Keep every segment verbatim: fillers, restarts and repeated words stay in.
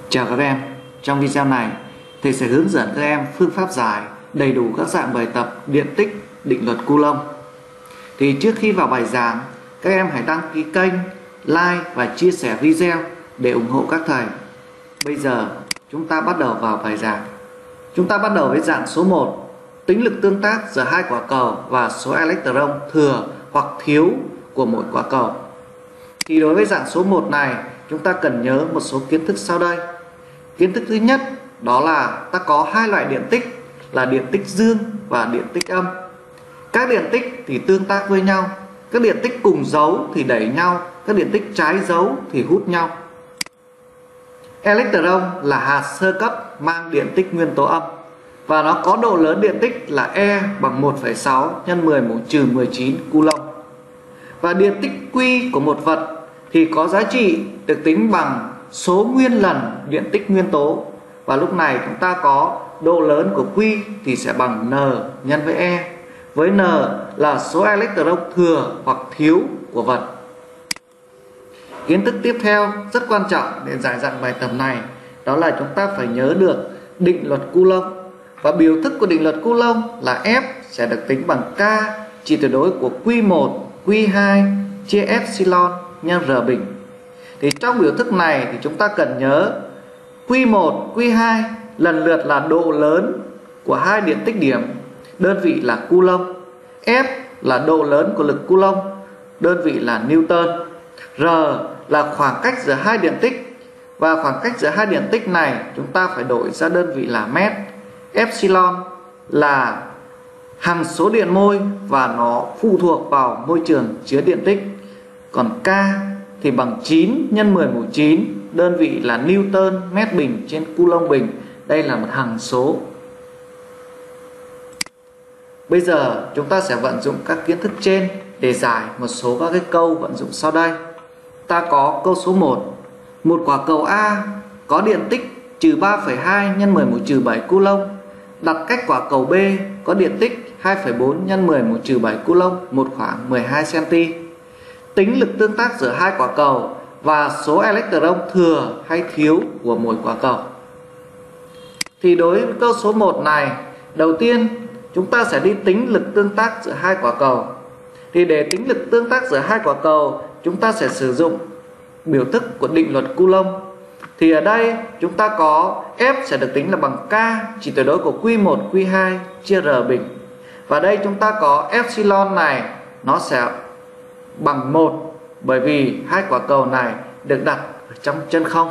Chào các em, trong video này thầy sẽ hướng dẫn các em phương pháp giải đầy đủ các dạng bài tập điện tích, định luật Coulomb. Thì trước khi vào bài giảng, các em hãy đăng ký kênh, like và chia sẻ video để ủng hộ các thầy. Bây giờ chúng ta bắt đầu vào bài giảng. Chúng ta bắt đầu với dạng số một, tính lực tương tác giữa hai quả cầu và số electron thừa hoặc thiếu của mỗi quả cầu. Thì đối với dạng số một này, chúng ta cần nhớ một số kiến thức sau đây. Kiến thức thứ nhất đó là ta có hai loại điện tích là điện tích dương và điện tích âm. Các điện tích thì tương tác với nhau, các điện tích cùng dấu thì đẩy nhau, các điện tích trái dấu thì hút nhau. Electron là hạt sơ cấp mang điện tích nguyên tố âm và nó có độ lớn điện tích là E bằng một phẩy sáu nhân mười mũ trừ mười chín Coulomb. Và điện tích Q của một vật thì có giá trị được tính bằng số nguyên lần điện tích nguyên tố. Và lúc này chúng ta có độ lớn của Q thì sẽ bằng N nhân với E, với N là số electron thừa hoặc thiếu của vật. Kiến thức tiếp theo rất quan trọng để giải dạng bài tập này, đó là chúng ta phải nhớ được định luật Coulomb. Và biểu thức của định luật Coulomb là F sẽ được tính bằng K trị tuyệt đối của Q một, Q hai chia epsilon nhân R bình. Thì trong biểu thức này thì chúng ta cần nhớ Q một, Q hai lần lượt là độ lớn của hai điện tích điểm, đơn vị là Coulomb. F là độ lớn của lực Coulomb, đơn vị là Newton. R là khoảng cách giữa hai điện tích, và khoảng cách giữa hai điện tích này chúng ta phải đổi ra đơn vị là mét. Epsilon là hằng số điện mol và nó phụ thuộc vào môi trường chứa điện tích. Còn K thì bằng chín nhân mười mũ chín, đơn vị là Newton mét bình trên Coulomb bình. Đây là một hằng số. Bây giờ chúng ta sẽ vận dụng các kiến thức trên để giải một số các cái câu vận dụng sau đây. Ta có câu số một. Một quả cầu A có điện tích trừ ba phẩy hai nhân mười mũ trừ bảy Coulomb đặt cách quả cầu B có điện tích hai phẩy bốn nhân mười mũ trừ bảy Coulomb một khoảng mười hai xăng-ti-mét. Tính lực tương tác giữa hai quả cầu và số electron thừa hay thiếu của mỗi quả cầu. Thì đối với câu số một này, đầu tiên chúng ta sẽ đi tính lực tương tác giữa hai quả cầu. Thì để tính lực tương tác giữa hai quả cầu, chúng ta sẽ sử dụng biểu thức của định luật Coulomb. Thì ở đây chúng ta có F sẽ được tính là bằng K trị tuyệt đối của Q một, Q hai chia R bình. Và đây chúng ta có epsilon này nó sẽ bằng một, bởi vì hai quả cầu này được đặt ở trong chân không.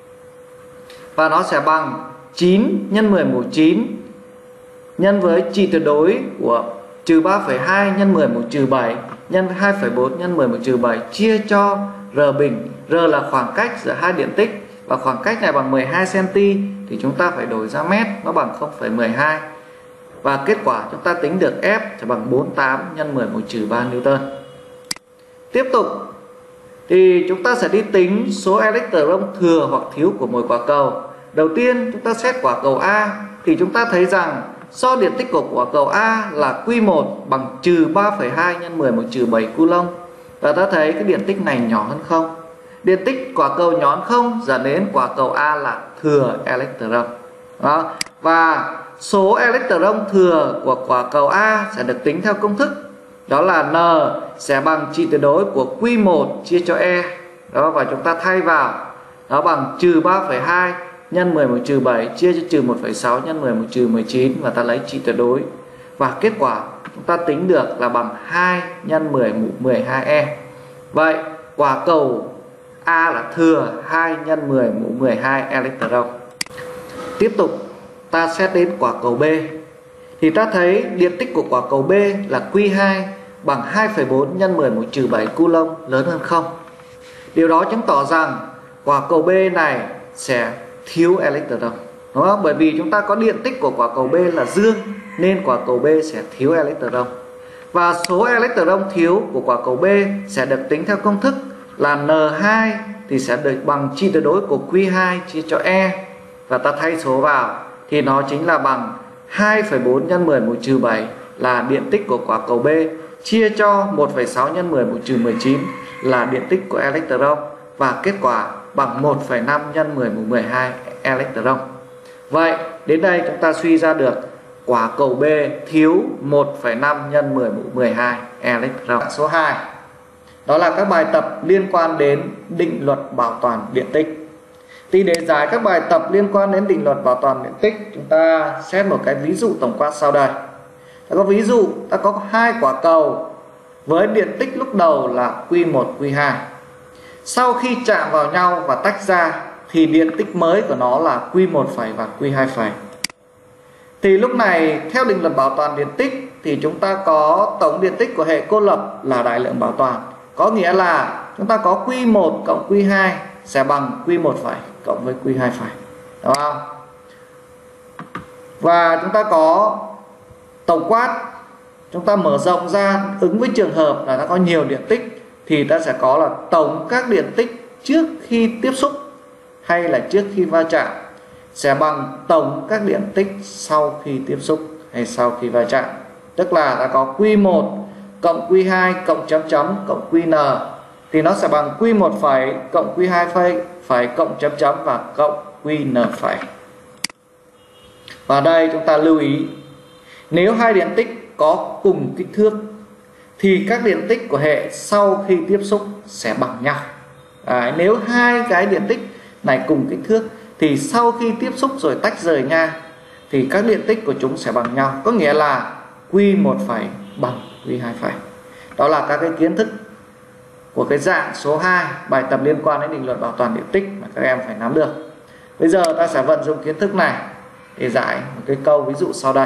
Và nó sẽ bằng chín nhân mười mũ chín nhân với trị tuyệt đối của trừ ba phẩy hai nhân mười mũ trừ bảy nhân với hai phẩy bốn nhân mười mũ trừ bảy chia cho R bình. R là khoảng cách giữa hai điện tích và khoảng cách này bằng mười hai xăng-ti-mét thì chúng ta phải đổi ra mét, nó bằng không phẩy mười hai. Và kết quả chúng ta tính được F sẽ bằng bốn mươi tám nhân mười mũ trừ ba Newton. Tiếp tục thì chúng ta sẽ đi tính số electron thừa hoặc thiếu của mỗi quả cầu. Đầu tiên chúng ta xét quả cầu A thì chúng ta thấy rằng do điện tích của quả cầu A là Q một bằng trừ ba phẩy hai nhân mười mũ trừ bảy Coulomb. Và ta thấy cái điện tích này nhỏ hơn không. Điện tích quả cầu nhỏ hơn không dẫn đến quả cầu A là thừa electron. Đó. Và số electron thừa của quả cầu A sẽ được tính theo công thức, đó là N sẽ bằng trị tuyệt đối của Q một chia cho E. Đó, và chúng ta thay vào, nó bằng trừ ba phẩy hai nhân mười mũ trừ bảy chia cho trừ một phẩy sáu nhân mười mũ trừ mười chín, và ta lấy trị tuyệt đối. Và kết quả chúng ta tính được là bằng hai nhân mười mũ mười hai E. Vậy quả cầu A là thừa hai nhân mười mũ mười hai electron. Tiếp tục ta xét đến quả cầu B. Thì ta thấy điện tích của quả cầu B là Q hai bằng hai phẩy bốn nhân mười mũ trừ bảy Coulomb lớn hơn không. Điều đó chứng tỏ rằng quả cầu B này sẽ thiếu electron. Đúng không? Bởi vì chúng ta có điện tích của quả cầu B là dương nên quả cầu B sẽ thiếu electron. Và số electron thiếu của quả cầu B sẽ được tính theo công thức là N hai thì sẽ được bằng trị tuyệt đối của Q hai chia cho E. Và ta thay số vào thì nó chính là bằng hai phẩy bốn nhân mười mũ trừ bảy là điện tích của quả cầu B chia cho một phẩy sáu nhân mười mũ trừ mười chín là điện tích của electron. Và kết quả bằng một phẩy năm nhân mười mũ mười hai electron. Vậy đến đây chúng ta suy ra được quả cầu B thiếu một phẩy năm nhân mười mũ mười hai electron. Số hai, đó là các bài tập liên quan đến định luật bảo toàn điện tích. Thì để giải các bài tập liên quan đến định luật bảo toàn điện tích, chúng ta xét một cái ví dụ tổng quát sau đây. Ta có ví dụ, ta có hai quả cầu với điện tích lúc đầu là Q một, Q hai. Sau khi chạm vào nhau và tách ra thì điện tích mới của nó là Q một phẩy và Q hai phẩy. Thì lúc này theo định luật bảo toàn điện tích thì chúng ta có tổng điện tích của hệ cô lập là đại lượng bảo toàn. Có nghĩa là chúng ta có Q một cộng Q hai sẽ bằng Q một phẩy cộng với Q hai phẩy. Đúng không? Và chúng ta có tổng quát, chúng ta mở rộng ra ứng với trường hợp là nó có nhiều điện tích thì ta sẽ có là tổng các điện tích trước khi tiếp xúc hay là trước khi va chạm sẽ bằng tổng các điện tích sau khi tiếp xúc hay sau khi va chạm. Tức là ta có Q một cộng Q hai cộng chấm chấm cộng Qn thì nó sẽ bằng Q một phẩy cộng Q hai phẩy phẩy cộng chấm chấm và cộng Qn phẩy. Và đây chúng ta lưu ý, nếu hai điện tích có cùng kích thước thì các điện tích của hệ sau khi tiếp xúc sẽ bằng nhau. Đấy, nếu hai cái điện tích này cùng kích thước thì sau khi tiếp xúc rồi tách rời nha thì các điện tích của chúng sẽ bằng nhau. Có nghĩa là Q một phẩy bằng Q hai phẩy. Đó là các cái kiến thức của cái dạng số hai, bài tập liên quan đến định luật bảo toàn điện tích mà các em phải nắm được. Bây giờ ta sẽ vận dụng kiến thức này để giải một cái câu ví dụ sau đây.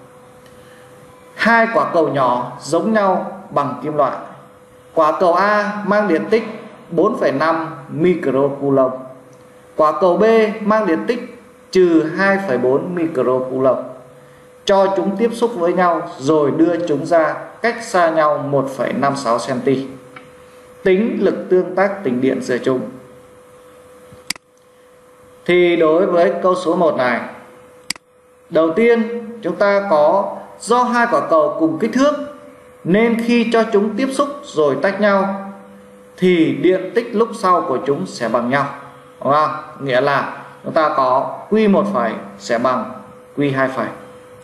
Hai quả cầu nhỏ giống nhau bằng kim loại. Quả cầu A mang điện tích bốn phẩy năm microcoulomb. Quả cầu B mang điện tích trừ hai phẩy bốn microcoulomb. Cho chúng tiếp xúc với nhau rồi đưa chúng ra cách xa nhau một phẩy năm sáu xăng-ti-mét. Tính lực tương tác tĩnh điện giữa chúng. Thì đối với câu số một này, đầu tiên chúng ta có do hai quả cầu cùng kích thước nên khi cho chúng tiếp xúc rồi tách nhau thì điện tích lúc sau của chúng sẽ bằng nhau. Đúng không? Nghĩa là chúng ta có Q một phẩy sẽ bằng Q hai phẩy.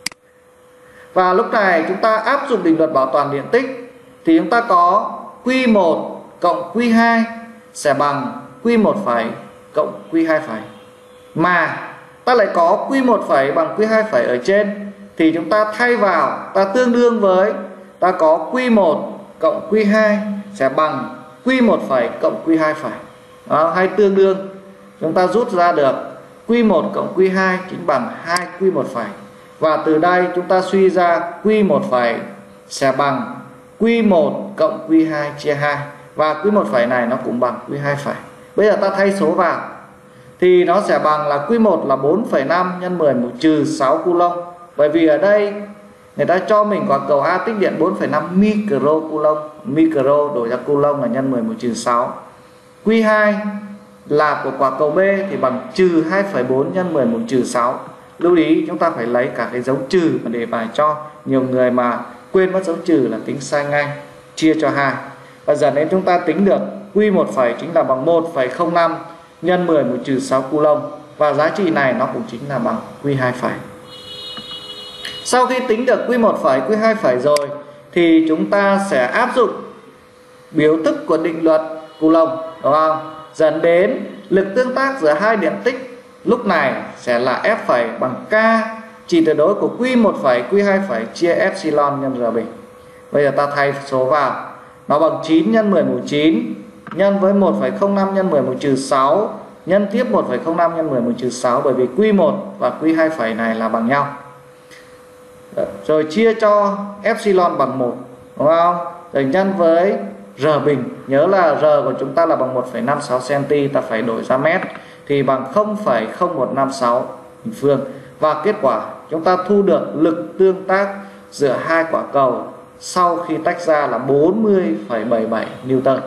Và lúc này chúng ta áp dụng định luật bảo toàn điện tích thì chúng ta có Q một cộng Q hai sẽ bằng Q một phẩy cộng Q hai phẩy. Mà ta lại có Q một phẩy bằng Q hai phẩy ở trên thì chúng ta thay vào, ta tương đương với ta có Q một cộng Q hai sẽ bằng Q một phẩy cộng Q hai phẩy. Đó, hay tương đương chúng ta rút ra được Q một cộng Q hai chính bằng hai Q một phẩy. Và từ đây chúng ta suy ra Q một phẩy sẽ bằng Q một cộng Q hai chia hai. Và Q một phẩy này nó cũng bằng Q hai phẩy. Bây giờ ta thay số vào thì nó sẽ bằng là Q một là bốn phẩy năm nhân mười mũ trừ sáu coulomb. Bởi vì ở đây người ta cho mình quả cầu A tích điện bốn phẩy năm microcoulomb. Micro đổi ra coulomb là nhân mười mũ trừ sáu. Q hai là của quả cầu B thì bằng trừ hai phẩy bốn nhân mười mũ trừ sáu. Lưu ý chúng ta phải lấy cả cái dấu trừ mà đề bài cho. Nhiều người mà quên mất dấu trừ là tính sai ngay, chia cho hai. Và giờ đến chúng ta tính được Q một phẩy chính là bằng một phẩy không năm nhân mười mũ trừ sáu coulomb. Và giá trị này nó cũng chính là bằng Q hai phẩy. Sau khi tính được Q một phẩy, Q hai phẩy rồi thì chúng ta sẽ áp dụng biểu thức của định luật Coulomb, đúng không? Dẫn đến lực tương tác giữa hai điện tích lúc này sẽ là F phẩy bằng K chỉ tuyệt đối của Q một phẩy, Q hai phẩy chia epsilon nhân R bình. Bây giờ ta thay số vào, nó bằng chín nhân mười mũ chín nhân với một phẩy không năm nhân mười mũ trừ sáu nhân tiếp một phẩy không năm nhân mười mũ trừ sáu, bởi vì Q một và Q hai phẩy này là bằng nhau. Rồi chia cho epsilon bằng một, đúng không? Rồi nhân với R bình. Nhớ là R của chúng ta là bằng một phẩy năm sáu xăng-ti-mét, ta phải đổi ra mét thì bằng không phẩy không một năm sáu bình phương. Và kết quả chúng ta thu được lực tương tác giữa hai quả cầu sau khi tách ra là bốn mươi phẩy bảy mươi bảy Newton.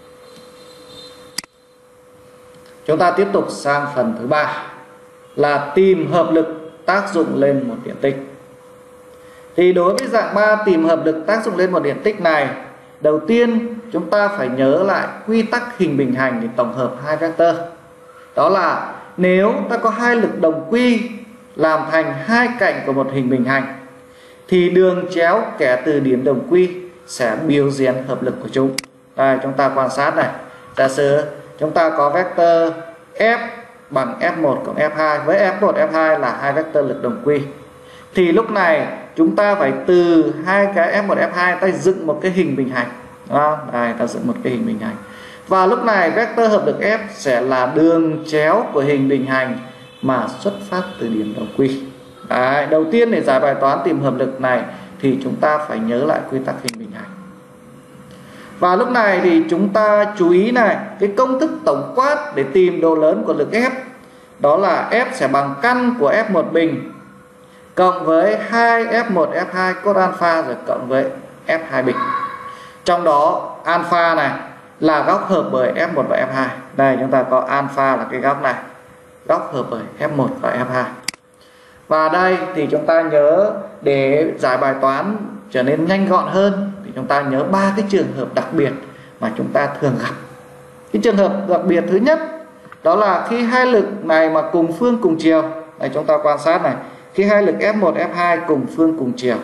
Chúng ta tiếp tục sang phần thứ ba là tìm hợp lực tác dụng lên một điện tích. Thì đối với dạng ba tìm hợp lực tác dụng lên một điện tích này, đầu tiên chúng ta phải nhớ lại quy tắc hình bình hành để tổng hợp hai vectơ. Đó là nếu ta có hai lực đồng quy làm thành hai cạnh của một hình bình hành thì đường chéo kẻ từ điểm đồng quy sẽ biểu diễn hợp lực của chúng. Đây, chúng ta quan sát này. Giả sử chúng ta có vectơ F bằng F một cộng F hai, với F một, F hai là hai vectơ lực đồng quy, thì lúc này chúng ta phải từ hai cái F một, F hai ta dựng một cái hình bình hành. Đó, đây, ta dựng một cái hình bình hành. Và lúc này vectơ hợp lực F sẽ là đường chéo của hình bình hành mà xuất phát từ điểm đồng quy. Đấy, đầu tiên để giải bài toán tìm hợp lực này thì chúng ta phải nhớ lại quy tắc hình bình hành. Và lúc này thì chúng ta chú ý này, cái công thức tổng quát để tìm độ lớn của lực F, đó là F sẽ bằng căn của F một bình cộng với hai F một, F hai cos alpha rồi cộng với F hai bình. Trong đó alpha này là góc hợp bởi F một và F hai. Đây, chúng ta có alpha là cái góc này, góc hợp bởi F một và F hai. Và đây thì chúng ta nhớ để giải bài toán trở nên nhanh gọn hơn thì chúng ta nhớ ba cái trường hợp đặc biệt mà chúng ta thường gặp. Cái trường hợp đặc biệt thứ nhất đó là khi hai lực này mà cùng phương cùng chiều. Đây, chúng ta quan sát này, khi hai lực F một, F hai cùng phương cùng chiều,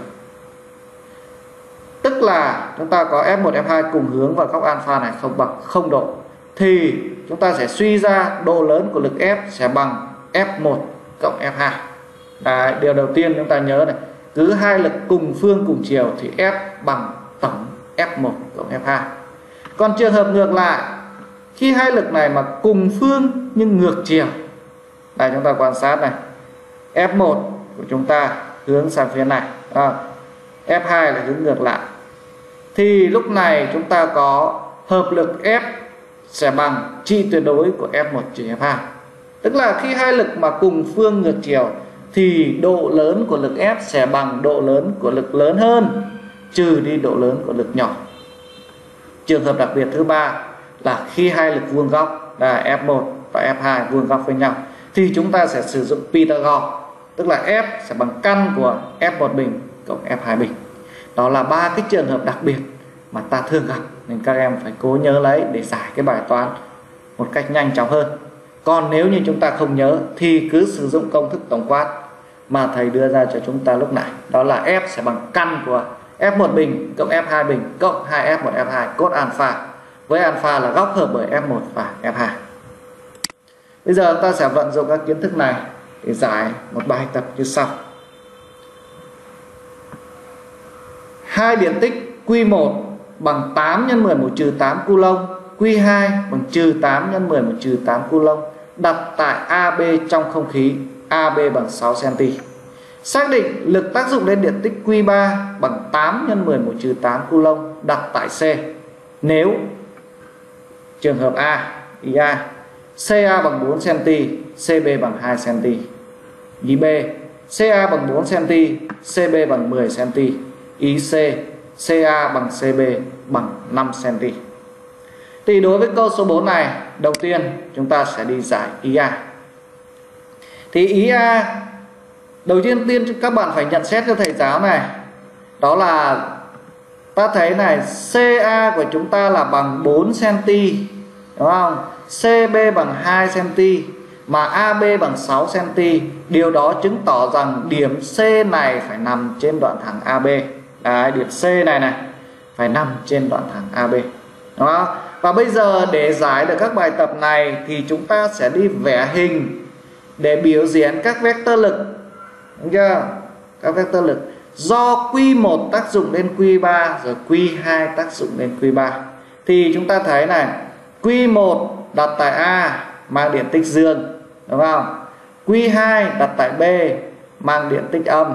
tức là chúng ta có F một, F hai cùng hướng và góc alpha này không bằng không độ, thì chúng ta sẽ suy ra độ lớn của lực F sẽ bằng F một cộng F hai. Đấy, điều đầu tiên chúng ta nhớ này, cứ hai lực cùng phương cùng chiều thì F bằng tổng F một cộng F hai. Còn trường hợp ngược lại, khi hai lực này mà cùng phương nhưng ngược chiều, đây chúng ta quan sát này, F một của chúng ta hướng sang phía này, à, F hai là hướng ngược lại, thì lúc này chúng ta có hợp lực F sẽ bằng trị tuyệt đối của F một trừ F hai. Tức là khi hai lực mà cùng phương ngược chiều thì độ lớn của lực F sẽ bằng độ lớn của lực lớn hơn trừ đi độ lớn của lực nhỏ. Trường hợp đặc biệt thứ ba là khi hai lực vuông góc là F một và F hai vuông góc với nhau thì chúng ta sẽ sử dụng Pythagore, tức là F sẽ bằng căn của F một bình cộng F hai bình. Đó là ba cái trường hợp đặc biệt mà ta thường gặp, nên các em phải cố nhớ lấy để giải cái bài toán một cách nhanh chóng hơn. Còn nếu như chúng ta không nhớ thì cứ sử dụng công thức tổng quát mà thầy đưa ra cho chúng ta lúc nãy, đó là F sẽ bằng căn của F một bình cộng F hai bình cộng hai F một F hai cos alpha, với alpha là góc hợp bởi F một và F hai. Bây giờ chúng ta sẽ vận dụng các kiến thức này để giải một bài tập như sau. Hai điện tích Q một bằng tám nhân mười một trừ tám coulomb, Q hai bằng trừ tám nhân mười một trừ tám coulomb đặt tại a bê trong không khí, a bê bằng sáu xăng-ti-mét. Xác định lực tác dụng lên điện tích Q ba bằng tám nhân mười một trừ tám coulomb đặt tại C. Nếu trường hợp A, ý A, ca bằng bốn xăng-ti-mét, cb bằng hai xăng-ti-mét. Ý B, ca bằng bốn xăng-ti-mét, cb bằng mười xăng-ti-mét. Ý C, ca bằng cb bằng năm xăng-ti-mét. Thì đối với câu số bốn này, đầu tiên chúng ta sẽ đi giải ý A. Thì ý A, đầu tiên tiên các bạn phải nhận xét cho thầy giáo này, đó là ta thấy này, ca của chúng ta là bằng bốn xăng-ti-mét, đúng không? cb bằng hai xăng-ti-mét mà ab bằng sáu xăng-ti-mét. Điều đó chứng tỏ rằng điểm C này phải nằm trên đoạn thẳng a bê. Đấy, điểm C này này phải nằm trên đoạn thẳng a bê. Đó. Và bây giờ để giải được các bài tập này thì chúng ta sẽ đi vẽ hình để biểu diễn các vectơ lực. Đúng chưa? Các vectơ lực do Q một tác dụng lên Q ba rồi Q hai tác dụng lên Q ba. Thì chúng ta thấy này, Q một đặt tại A mang điện tích dương, đúng không? Q hai đặt tại B mang điện tích âm.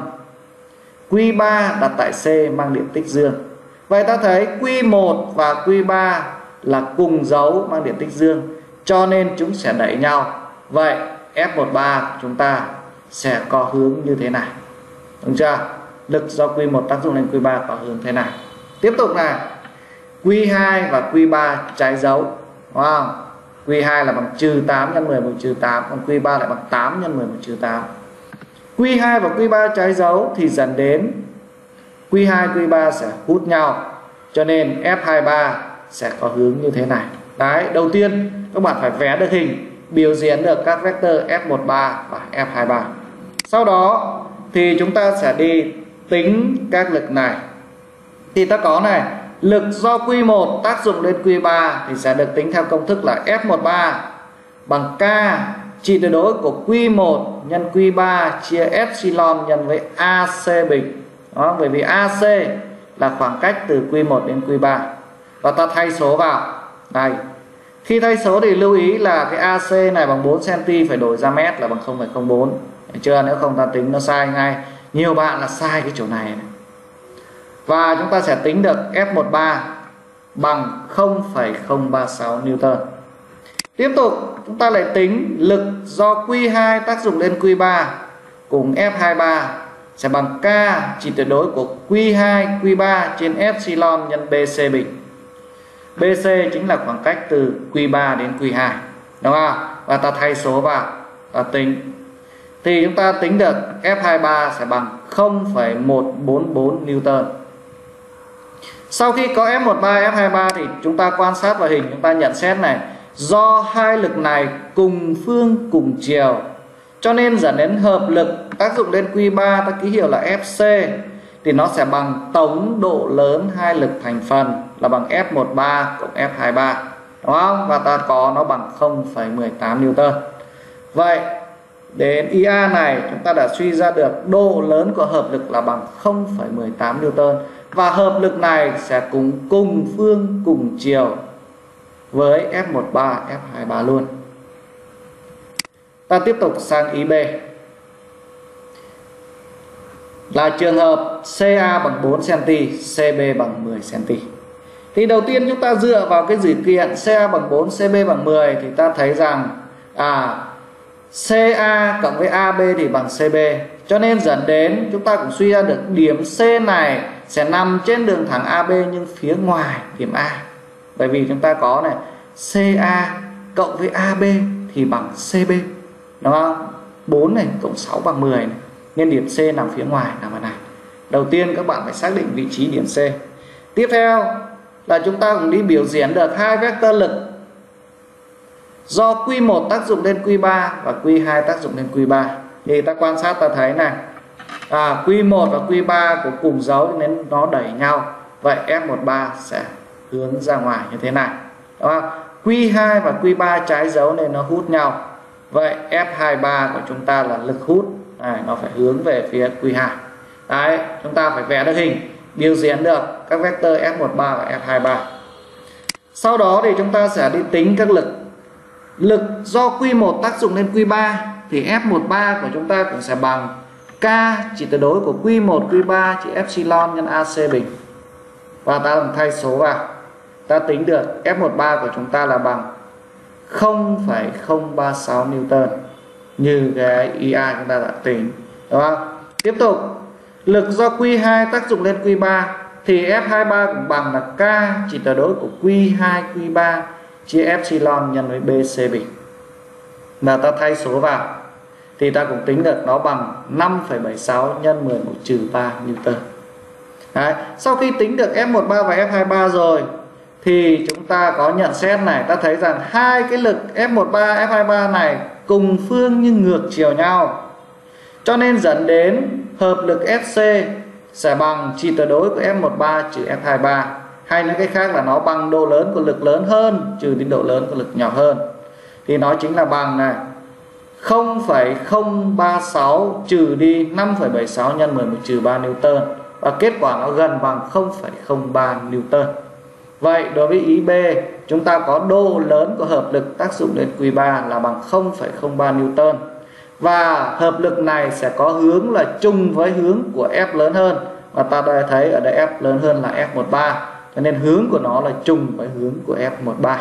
Q ba đặt tại C mang điện tích dương. Vậy ta thấy Q một và Q ba là cùng dấu mang điện tích dương, cho nên chúng sẽ đẩy nhau. Vậy F một ba của chúng ta sẽ có hướng như thế này. Đúng chưa? Lực do Q một tác dụng lên Q ba có hướng thế này. Tiếp tục này, Q hai và Q ba trái dấu, đúng không? Q hai là bằng trừ tám nhân mười một trừ tám, còn Q ba lại bằng tám nhân mười một trừ tám. Q hai và Q ba trái dấu thì dẫn đến Q hai, Q ba sẽ hút nhau, cho nên F hai ba sẽ có hướng như thế này. Đấy, đầu tiên các bạn phải vẽ được hình biểu diễn được các vector F mười ba và F hai mươi ba. Sau đó thì chúng ta sẽ đi tính các lực này. Thì ta có này, lực do Q một tác dụng lên Q ba thì sẽ được tính theo công thức là F mười ba bằng K trị tuyệt đối của Q một nhân Q ba chia epsilon nhân với a xê bình. Đó, bởi vì a xê là khoảng cách từ Q một đến Q ba. Và ta thay số vào. Đây. Khi thay số thì lưu ý là cái a xê này bằng bốn xăng-ti-mét phải đổi ra mét là bằng không phẩy không bốn. Được chưa? Nếu không ta tính nó sai ngay. Nhiều bạn là sai cái chỗ này, này. Và chúng ta sẽ tính được F mười ba bằng không phẩy không ba sáu Newton. Tiếp tục chúng ta lại tính lực do Q hai tác dụng lên Q ba cùng F hai mươi ba sẽ bằng K trị tuyệt đối của Q hai Q ba trên epsilon nhân bê xê bình. bê xê chính là khoảng cách từ Q ba đến Q hai, đúng không? Và ta thay số vào và tính thì chúng ta tính được F hai mươi ba sẽ bằng không phẩy một bốn bốn Newton. Sau khi có F mười ba, F hai mươi ba thì chúng ta quan sát vào hình, chúng ta nhận xét này, do hai lực này cùng phương cùng chiều cho nên dẫn đến hợp lực tác dụng lên Q ba, ta ký hiệu là F C, thì nó sẽ bằng tổng độ lớn hai lực thành phần là bằng F mười ba cộng F hai mươi ba, đúng không? Và ta có nó bằng không phẩy một tám Newton. Vậy đến i a này chúng ta đã suy ra được độ lớn của hợp lực là bằng không phẩy một tám Newton, và hợp lực này sẽ cùng cùng phương cùng chiều với F mười ba, F hai mươi ba luôn. Ta tiếp tục sang ý B là trường hợp xê a bằng bốn xăng-ti-mét, xê bê bằng mười xăng-ti-mét. Thì đầu tiên chúng ta dựa vào cái dữ kiện xê a bằng bốn, xê bê bằng mười thì ta thấy rằng à xê a cộng với a bê thì bằng xê bê. Cho nên dẫn đến chúng ta cũng suy ra được điểm C này sẽ nằm trên đường thẳng a bê nhưng phía ngoài điểm A. Bởi vì chúng ta có này xê a cộng với a bê thì bằng xê bê, đúng không? bốn này cộng sáu bằng mười này. Nên điểm C nằm phía ngoài, nằm ở này. Đầu tiên các bạn phải xác định vị trí điểm C. Tiếp theo là chúng ta cũng đi biểu diễn được hai vector lực do Q một tác dụng lên Q ba và Q hai tác dụng lên Q ba. Thì ta quan sát ta thấy này, à, Q một và Q ba có cùng dấu nên nó đẩy nhau. Vậy F mười ba sẽ hướng ra ngoài như thế này, đúng không? Q hai và Q ba trái dấu nên nó hút nhau. Vậy F hai mươi ba của chúng ta là lực hút, này, nó phải hướng về phía Q hai. Đấy, chúng ta phải vẽ được hình biểu diễn được các vector F mười ba và F hai mươi ba. Sau đó thì chúng ta sẽ đi tính các lực. Lực do Q một tác dụng lên Q ba thì F mười ba của chúng ta cũng sẽ bằng K chỉ tuyệt đối của Q một Q ba chỉ epsilon nhân a xê bình. Và ta làm thay số vào. Ta tính được F mười ba của chúng ta là bằng không phẩy không ba sáu Newton như cái i a chúng ta đã tính, đúng không? Tiếp tục, lực do Q hai tác dụng lên Q ba thì F hai mươi ba cũng bằng là K chỉ tuyệt đối của Q hai Q ba chia epsilon nhân với bê xê bình. Và ta thay số vào thì ta cũng tính được nó bằng năm phẩy bảy sáu nhân mười một trừ ba Newton. Đấy. Sau khi tính được F mười ba và F hai mươi ba rồi thì chúng ta có nhận xét này, ta thấy rằng hai cái lực F mười ba, F hai mươi ba này cùng phương nhưng ngược chiều nhau. Cho nên dẫn đến hợp lực ép xê sẽ bằng trị tuyệt đối của F mười ba trừ F hai mươi ba. Hay nói cách khác là nó bằng độ lớn của lực lớn hơn trừ đi độ lớn của lực nhỏ hơn. Thì nó chính là bằng này không phẩy không ba sáu trừ đi năm phẩy bảy sáu nhân mười một trừ ba Newton. Và kết quả nó gần bằng không phẩy không ba Newton. Vậy đối với ý B, chúng ta có độ lớn của hợp lực tác dụng lên Q ba là bằng không phẩy không ba Newton. Và hợp lực này sẽ có hướng là chung với hướng của F lớn hơn. Và ta đã thấy ở đây F lớn hơn là F mười ba. Cho nên hướng của nó là chung với hướng của F mười ba.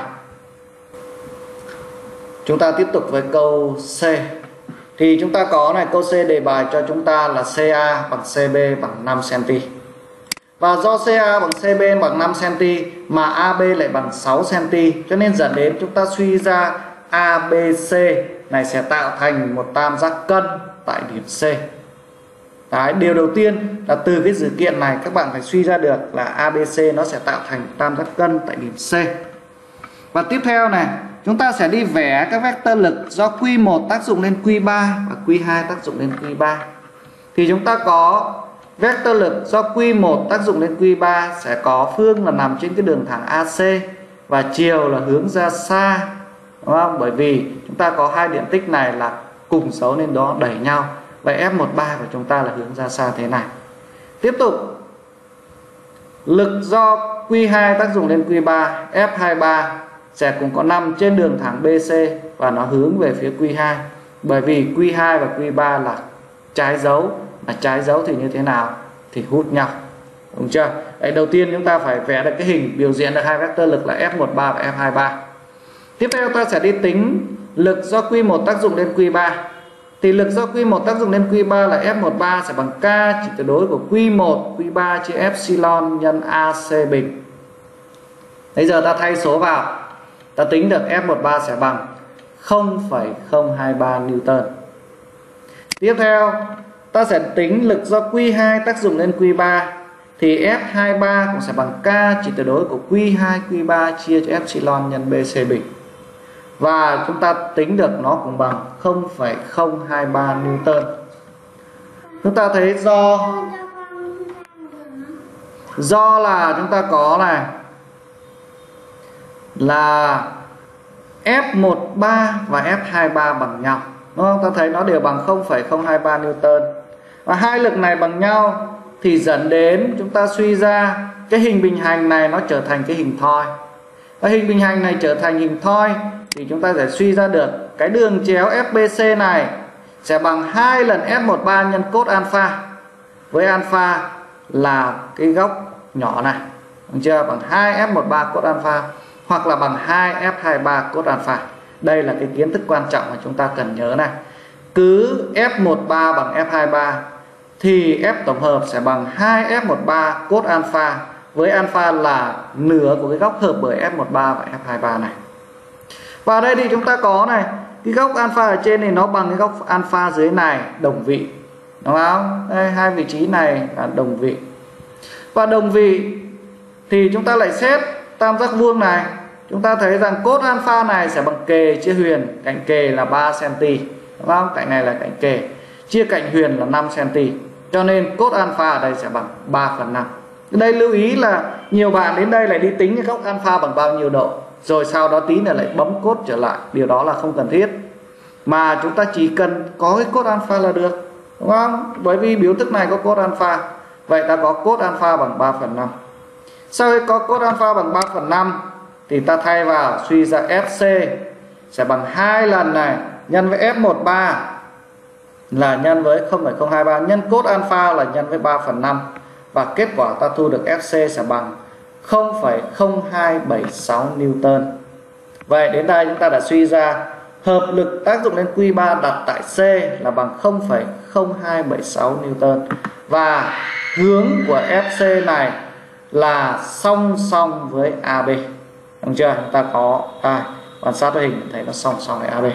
Chúng ta tiếp tục với câu C. Thì chúng ta có này, câu C đề bài cho chúng ta là xê a bằng xê bê bằng năm xăng-ti-mét. Và do xê a bằng xê bê bằng năm xăng-ti-mét mà a bê lại bằng sáu xăng-ti-mét, cho nên dẫn đến chúng ta suy ra a bê xê này sẽ tạo thành một tam giác cân tại điểm C. Đấy, điều đầu tiên là từ cái dữ kiện này các bạn phải suy ra được là a bê xê nó sẽ tạo thành tam giác cân tại điểm C. Và tiếp theo này, chúng ta sẽ đi vẽ các vectơ lực do Q một tác dụng lên Q ba và Q hai tác dụng lên Q ba. Thì chúng ta có vectơ lực do Q một tác dụng lên Q ba sẽ có phương là nằm trên cái đường thẳng a xê và chiều là hướng ra xa, đúng không? Bởi vì chúng ta có hai điện tích này là cùng dấu nên đó đẩy nhau. Vậy F một ba của chúng ta là hướng ra xa thế này. Tiếp tục, lực do Q hai tác dụng lên Q ba, F hai ba sẽ cũng có nằm trên đường thẳng bê xê và nó hướng về phía Q hai. Bởi vì Q hai và Q ba là trái dấu, mà trái dấu thì như thế nào? Thì hút nhau, đúng chưa? Đấy, đầu tiên chúng ta phải vẽ được cái hình biểu diễn được hai vectơ lực là F một ba và F hai ba. Tiếp theo ta sẽ đi tính lực do Q một tác dụng lên Q ba. Thì lực do Q một tác dụng lên Q ba là F một ba sẽ bằng K chỉ tuyệt đối của Q một Q ba chia epsilon nhân a xê bình. Bây giờ ta thay số vào, ta tính được F một ba sẽ bằng không phẩy không hai ba Newton. Tiếp theo ta sẽ tính lực do Q hai tác dụng lên Q ba. Thì F hai ba cũng sẽ bằng K chỉ tuyệt đối của Q hai Q ba chia cho epsilon nhân bê xê bình. Và chúng ta tính được nó cũng bằng không phẩy không hai ba Newton. Chúng ta thấy do Do là chúng ta có này là F một ba và F hai ba bằng nhau, đúng không? Ta thấy nó đều bằng không phẩy không hai ba Newton. Và hai lực này bằng nhau thì dẫn đến chúng ta suy ra cái hình bình hành này nó trở thành cái hình thoi. Và hình bình hành này trở thành hình thoi thì chúng ta sẽ suy ra được cái đường chéo ép bê xê này sẽ bằng hai lần F một ba nhân cos alpha, với alpha là cái góc nhỏ này, đúng chưa? Bằng hai F một ba cos alpha hoặc là bằng hai F hai ba cos alpha. Đây là cái kiến thức quan trọng mà chúng ta cần nhớ này. Cứ F một ba bằng F hai ba thì F tổng hợp sẽ bằng hai F một ba cos alpha, với alpha là nửa của cái góc hợp bởi F một ba và F hai ba này. Và đây thì chúng ta có này, cái góc alpha ở trên này nó bằng cái góc alpha dưới này, đồng vị, đúng không? Đây, hai vị trí này là đồng vị. Và đồng vị thì chúng ta lại xét tam giác vuông này, chúng ta thấy rằng cos alpha này sẽ bằng kề chia huyền, cạnh kề là ba xăng-ti-mét, đúng không? Cạnh này là cạnh kề, chia cạnh huyền là năm xăng-ti-mét. Cho nên cos alpha ở đây sẽ bằng ba phần năm. Đây lưu ý là nhiều bạn đến đây lại đi tính cái góc alpha bằng bao nhiêu độ, rồi sau đó tí nữa lại bấm cos trở lại. Điều đó là không cần thiết, mà chúng ta chỉ cần có cái cos alpha là được, đúng không? Bởi vì biểu thức này có cos alpha, vậy ta có cos alpha bằng ba phần năm. Sau khi có cos alpha bằng ba phần năm thì ta thay vào, suy ra ép xê sẽ bằng hai lần này nhân với F một ba là nhân với không phẩy không hai ba nhân cos alpha là nhân với ba phần năm, và kết quả ta thu được ép xê sẽ bằng không phẩy không hai bảy sáu Newton. Vậy đến đây chúng ta đã suy ra hợp lực tác dụng lên Q ba đặt tại C là bằng không phẩy không hai bảy sáu Newton, và hướng của ép xê này là song song với a bê. Đúng chưa? Chúng ta có đây, quan sát với hình thấy nó song song với a bê.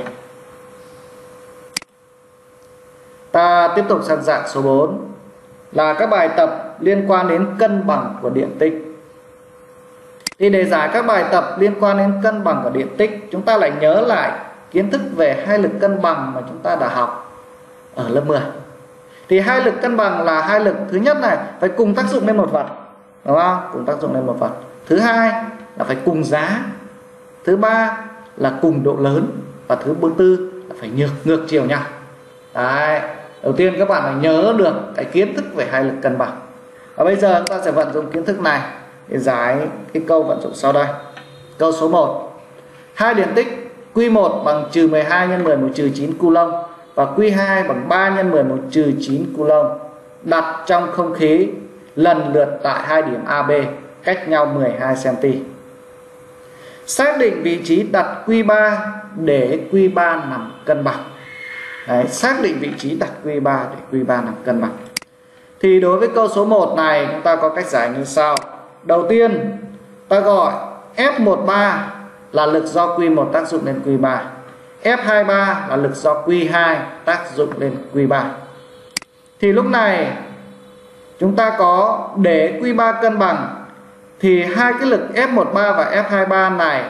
Ta tiếp tục sang dạng số bốn là các bài tập liên quan đến cân bằng của điện tích. Thì để giải các bài tập liên quan đến cân bằng của điện tích, chúng ta lại nhớ lại kiến thức về hai lực cân bằng mà chúng ta đã học ở lớp mười. Thì hai lực cân bằng là hai lực, thứ nhất này phải cùng tác dụng lên một vật, đúng không? Cùng tác dụng lên một vật. Thứ hai là phải cùng giá. Thứ ba là cùng độ lớn, và thứ tư là phải ngược ngược chiều nhau. Đấy. Đầu tiên các bạn phải nhớ được cái kiến thức về hai lực cân bằng. Và bây giờ chúng ta sẽ vận dụng kiến thức này để giải cái câu vận dụng sau đây. Câu số một. Hai điện tích Q một bằng trừ mười hai nhân mười một trừ chín coulomb và Q hai bằng ba nhân mười một trừ chín coulomb đặt trong không khí lần lượt tại hai điểm a bê cách nhau mười hai xăng-ti-mét. Xác định vị trí đặt Q ba để Q ba nằm cân bằng. Đấy, xác định vị trí đặt Q ba để Q ba nằm cân bằng. Thì đối với câu số một này chúng ta có cách giải như sau. Đầu tiên ta gọi F một ba là lực do Q một tác dụng lên Q ba, F hai ba là lực do Q hai tác dụng lên Q ba. Thì lúc này chúng ta có để Q ba cân bằng thì hai cái lực F một ba và F hai ba này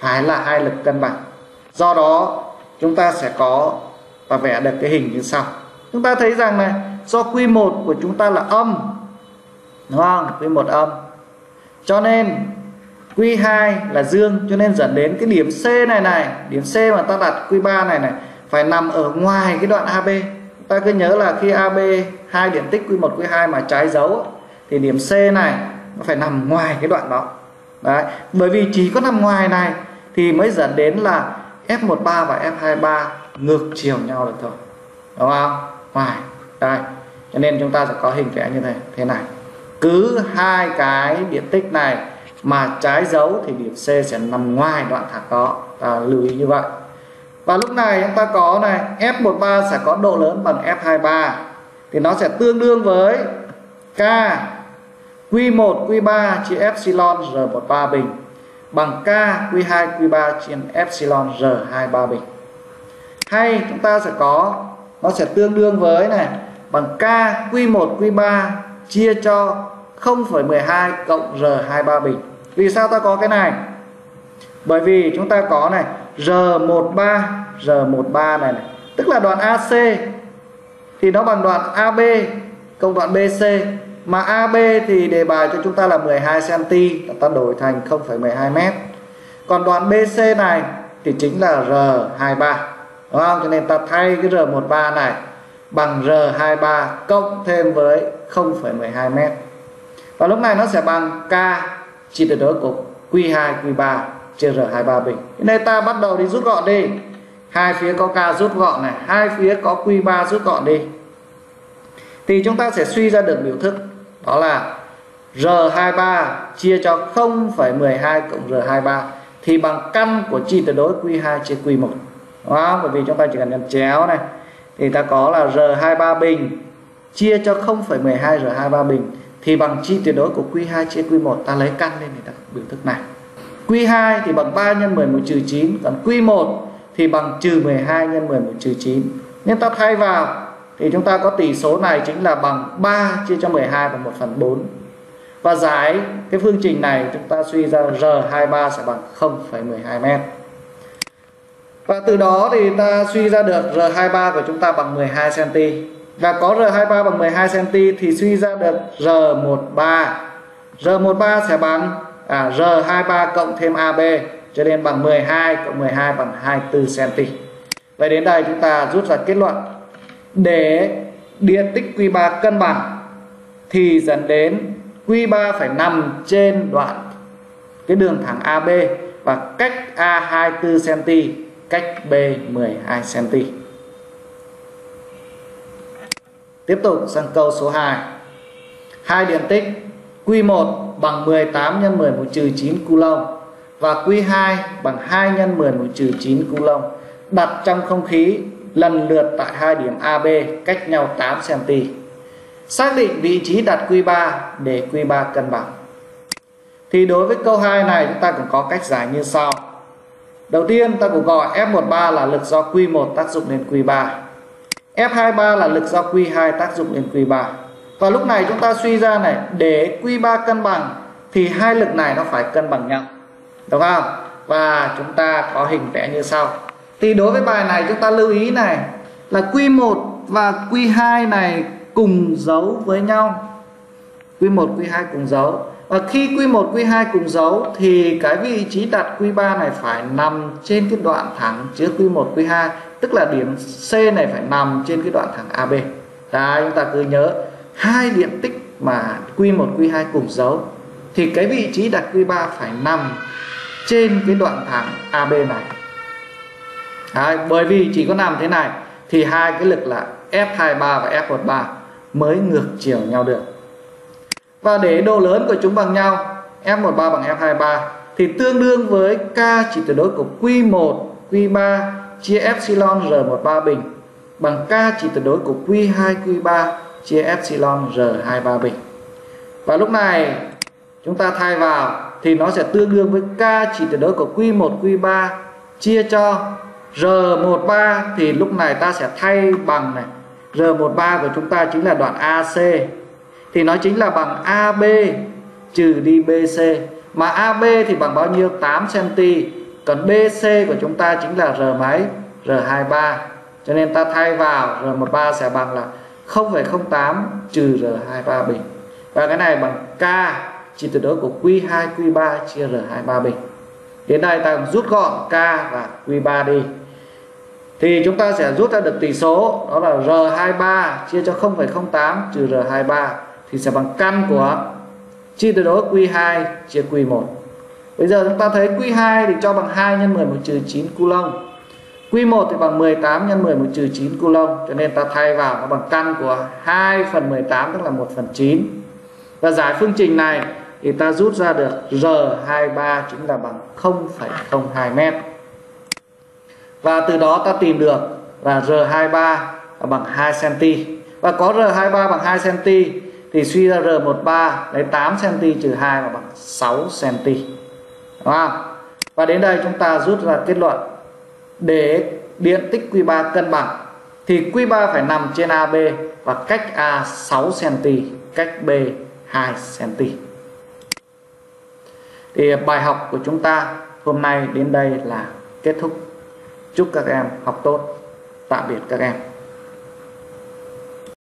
phải là hai lực cân bằng. Do đó chúng ta sẽ có và vẽ được cái hình như sau. Chúng ta thấy rằng này, do Q một của chúng ta là âm, đúng không? Q một âm, cho nên Q hai là dương, cho nên dẫn đến cái điểm C này này, điểm C mà ta đặt Q ba này này phải nằm ở ngoài cái đoạn a bê. Ta cứ nhớ là khi a bê hai điểm tích Q một Q hai mà trái dấu thì điểm C này nó phải nằm ngoài cái đoạn đó. Đấy, bởi vì chỉ có nằm ngoài này thì mới dẫn đến là F một ba và F hai ba ngược chiều nhau được thôi, đúng không? Ngoài đây, cho nên chúng ta sẽ có hình vẽ như thế thế này. Cứ hai cái điện tích này mà trái dấu thì điểm C sẽ nằm ngoài đoạn thẳng đó, ta lưu ý như vậy. Và lúc này chúng ta có này, F một ba sẽ có độ lớn bằng F hai ba, thì nó sẽ tương đương với K Q một Q ba chia epsilon R một ba bình bằng K Q hai Q ba chia epsilon R hai ba bình. Hay chúng ta sẽ có, nó sẽ tương đương với này bằng K Q một Q ba chia cho không phẩy mười hai cộng R hai ba bình. Vì sao ta có cái này? Bởi vì chúng ta có này R một ba, R một ba này, này tức là đoạn a xê thì nó bằng đoạn a bê cộng đoạn bê xê, mà a bê thì đề bài cho chúng ta là mười hai xăng-ti-mét, ta đổi thành không phẩy mười hai mét. Còn đoạn bê xê này thì chính là R hai ba, đúng không? Cho nên ta thay cái R một ba này bằng R hai ba cộng thêm với không phẩy mười hai mét. Và lúc này nó sẽ bằng K chia tuyệt đối của Q hai Q ba chia R hai ba bình. Nên ta bắt đầu đi rút gọn đi. Hai phía có K rút gọn này, hai phía có Q ba rút gọn đi. Thì chúng ta sẽ suy ra được biểu thức, đó là R hai ba chia cho không phẩy mười hai cộng R hai ba thì bằng căn của chi tuyệt đối Q hai chia Q một. Đúng không? Bởi vì chúng ta chỉ cần nhân chéo này thì ta có là R hai ba bình chia cho không phẩy mười hai R hai ba bình thì bằng chi tuyệt đối của Q hai chia Q một. Ta lấy căn lên để ta biểu thức này. Q hai thì bằng ba nhân mười một trừ chín, còn Q một thì bằng trừ mười hai nhân mười một trừ chín. Nên ta thay vào thì chúng ta có tỷ số này chính là bằng ba chia cho mười hai bằng một phần bốn. Và giải cái phương trình này chúng ta suy ra R hai ba sẽ bằng không phẩy mười hai mét. Và từ đó thì ta suy ra được R hai ba của chúng ta bằng mười hai xăng-ti-mét. Và có R hai ba bằng mười hai xăng-ti-mét thì suy ra được R một ba. R một ba sẽ bằng à, R hai ba cộng thêm a bê, cho nên bằng mười hai cộng mười hai bằng hai mươi tư xăng-ti-mét. Vậy đến đây chúng ta rút ra kết luận. Để điện tích Q ba cân bằng thì dẫn đến Q ba phải nằm trên đoạn cái đường thẳng a bê và cách A hai mươi tư xăng-ti-mét, cách B mười hai xăng-ti-mét. Tiếp tục sang câu số hai. Hai điện tích Q một bằng mười tám nhân mười một trừ chín coulomb và Q hai bằng hai nhân mười một trừ chín coulomb đặt trong không khí lần lượt tại hai điểm a bê cách nhau tám xăng-ti-mét. Xác định vị trí đặt Q ba để Q ba cân bằng. Thì đối với câu hai này chúng ta cũng có cách giải như sau. Đầu tiên ta cũng gọi F một ba là lực do Q một tác dụng lên Q ba, F hai ba là lực do Q hai tác dụng lên Q ba. Và lúc này chúng ta suy ra này, để Q ba cân bằng thì hai lực này nó phải cân bằng nhau, đúng không? Và chúng ta có hình vẽ như sau. Thì đối với bài này chúng ta lưu ý này là Q một và Q hai này cùng dấu với nhau. Q một Q hai cùng dấu. Và khi Q một Q hai cùng dấu thì cái vị trí đặt Q ba này phải nằm trên cái đoạn thẳng chứa Q một Q hai, tức là điểm C này phải nằm trên cái đoạn thẳng a bê. Đấy, chúng ta cứ nhớ hai điện tích mà Q một Q hai cùng dấu thì cái vị trí đặt Q ba phải nằm trên cái đoạn thẳng a bê này. Đấy, bởi vì chỉ có nằm thế này thì hai cái lực là F hai ba và F một ba mới ngược chiều nhau được. Và để độ lớn của chúng bằng nhau, F một ba bằng F hai ba thì tương đương với K chỉ tuyệt đối của Q một Q ba chia epsilon R một ba bình bằng K chỉ tuyệt đối của Q hai Q ba chia epsilon R hai ba bình. Và lúc này chúng ta thay vào thì nó sẽ tương đương với K chỉ tuyệt đối của Q một Q ba chia cho R một ba, thì lúc này ta sẽ thay bằng này, R một ba của chúng ta chính là đoạn a xê thì nó chính là bằng a bê trừ đi bê xê, mà a bê thì bằng bao nhiêu? tám xăng-ti-mét Còn bê xê của chúng ta chính là R mấy? R hai mươi ba. Cho nên ta thay vào R mười ba sẽ bằng là không phẩy không tám trừ R hai mươi ba bình. Và cái này bằng K chia tuyệt đối của Q hai Q ba chia R hai mươi ba bình. Đến đây ta rút gọn K và Q ba đi. Thì chúng ta sẽ rút ra được tỷ số đó là R hai mươi ba chia cho không phẩy không tám trừ R hai mươi ba thì sẽ bằng căn của chia tuyệt đối Q hai chia Q một. Bây giờ chúng ta thấy Q hai thì cho bằng hai nhân mười một trừ chín coulomb. Q một thì bằng mười tám nhân mười một trừ chín coulomb, cho nên ta thay vào nó bằng căn của hai phần mười tám tức là một phần chín. Và giải phương trình này thì ta rút ra được R hai mươi ba chính là bằng không phẩy không hai mét. Và từ đó ta tìm được là R hai mươi ba là bằng hai xăng-ti-mét. Và có R hai mươi ba bằng hai xăng-ti-mét thì suy ra R mười ba lấy tám xăng-ti-mét trừ hai là bằng sáu xăng-ti-mét. Đúng không? Và đến đây chúng ta rút ra kết luận để điện tích Q ba cân bằng thì Q ba phải nằm trên a bê và cách A sáu xăng-ti-mét, cách B hai xăng-ti-mét. Thì bài học của chúng ta hôm nay đến đây là kết thúc. Chúc các em học tốt. Tạm biệt các em.